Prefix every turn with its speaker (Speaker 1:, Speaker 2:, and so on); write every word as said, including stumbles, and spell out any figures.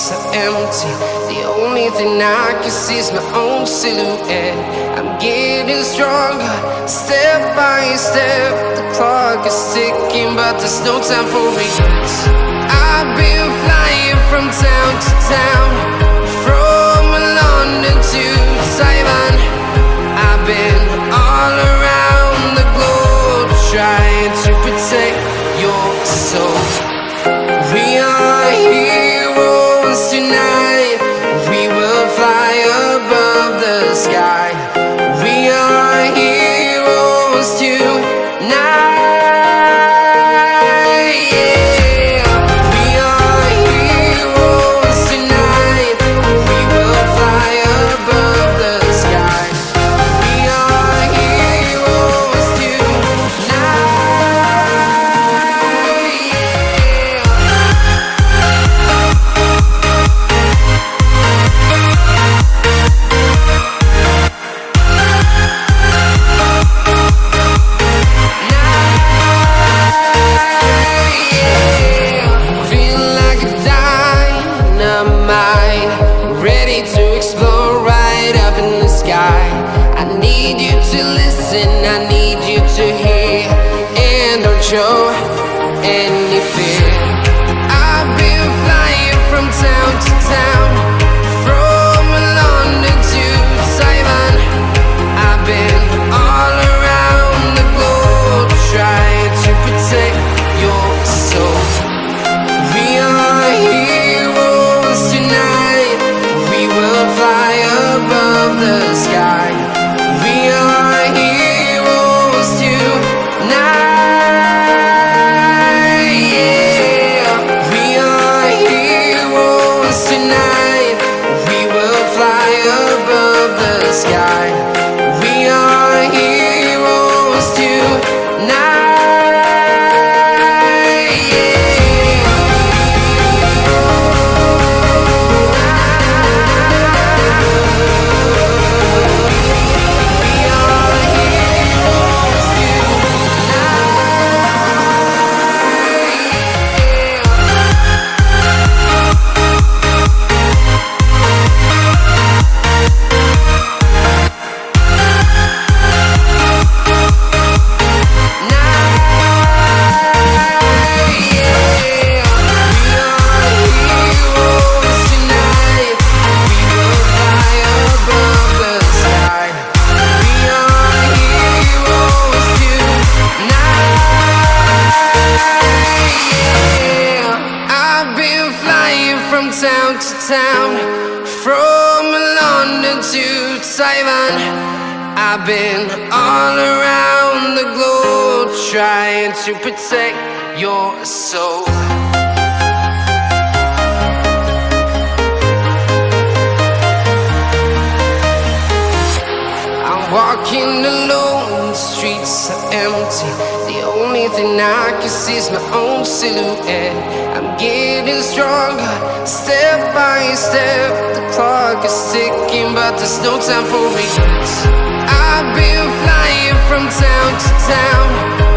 Speaker 1: streets are empty. The only thing I can see is my own silhouette. I'm getting stronger, step by step. The clock is ticking, but there's no time for regrets. I've been flying from town to town, from London to Taiwan. I've been all around the globe, trying to protect your soul. We are heroes tonight. We will fly above the sky. We are heroes tonight. Show any fear. I've been flying from town to town, from London to Taiwan. I've been all around the globe, trying to protect your soul. We are heroes tonight. We will fly above the sky. We are heroes tonight. Town to town, from London to Taiwan. I've been all around the globe, trying to protect your soul. I'm walking alone, the streets are empty. The only thing I can see is my own silhouette. I'm getting stronger, step by step. The clock is ticking, but there's no time for regrets. I've been flying from town to town,